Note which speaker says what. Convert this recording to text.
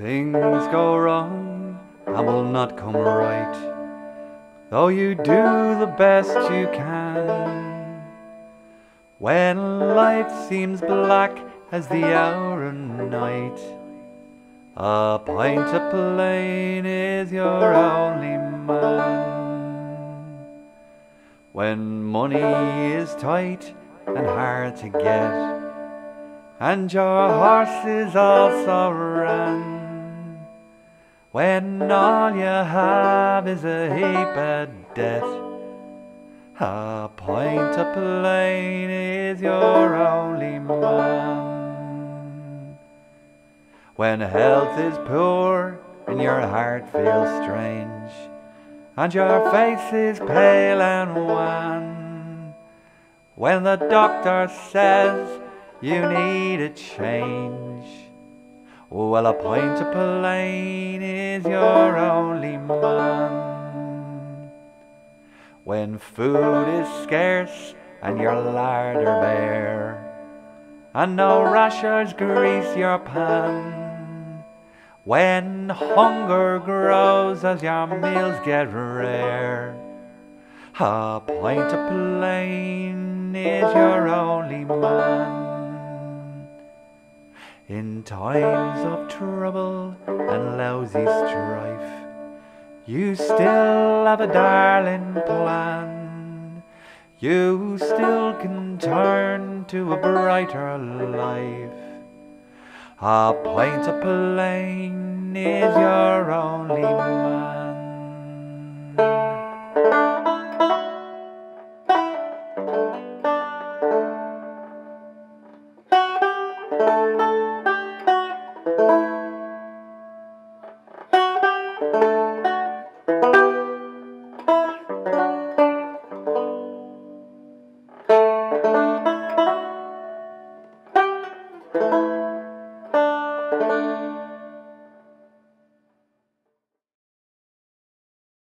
Speaker 1: things go wrong and will not come right, though you do the best you can. When life seems black as the hour and night, a pint of plain is your only man. When money is tight and hard to get, and your horse is also ran, when all you have is a heap of debt, a pint of plain is your only man. When health is poor and your heart feels strange, and your face is pale and wan, when the doctor says you need a change, well, a pint of plain is your only man. When food is scarce and your larder bare, and no rashers grease your pan, when hunger grows as your meals get rare, a pint of plain is your only man. In times of trouble and lousy strife, you still have a darling plan. You still can turn to a brighter life. A pint of plain is your only man.